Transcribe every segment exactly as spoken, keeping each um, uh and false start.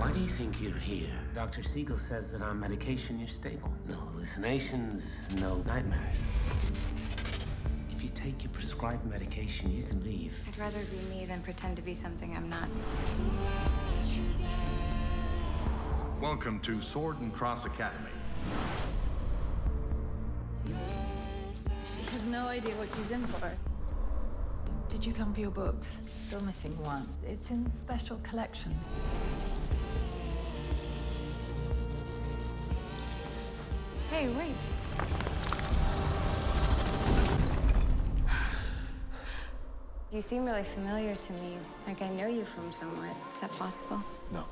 Why do you think you're here? Doctor Siegel says that on medication you're stable. No hallucinations, no nightmares. If you take your prescribed medication, you can leave. I'd rather be me than pretend to be something I'm not. Welcome to Sword and Cross Academy. She has no idea what she's in for. Did you come for your books? Still missing one. It's in special collections. Hey, wait. You seem really familiar to me. Like I know you from somewhere. Is that possible? No.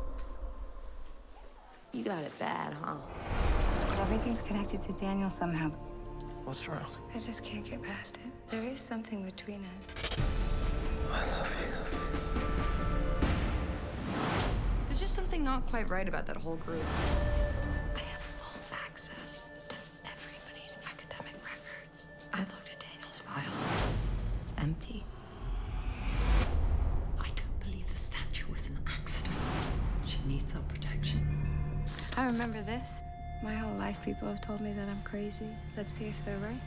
You got it bad, huh? Everything's connected to Daniel somehow. What's wrong? I just can't get past it. There is something between us. I love you. There's just something not quite right about that whole group. I have full access to everybody's academic records. I looked at Daniel's file. It's empty. I don't believe the statue was an accident. She needs some protection. I remember this. My whole life, people have told me that I'm crazy. Let's see if they're right.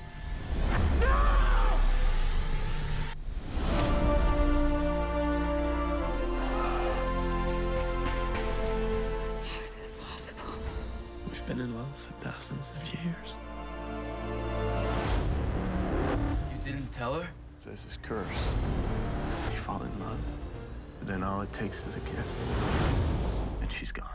How is this possible? We've been in love for thousands of years. You didn't tell her? There's this curse. You fall in love, but then all it takes is a kiss, and she's gone.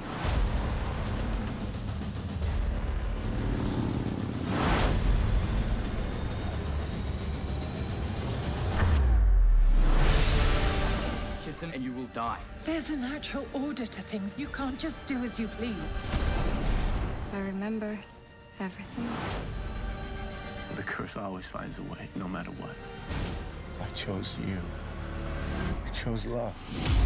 Kiss him and you will die. There's a natural order to things. You can't just do as you please. I remember everything. The curse always finds a way, no matter what. I chose you. I chose love.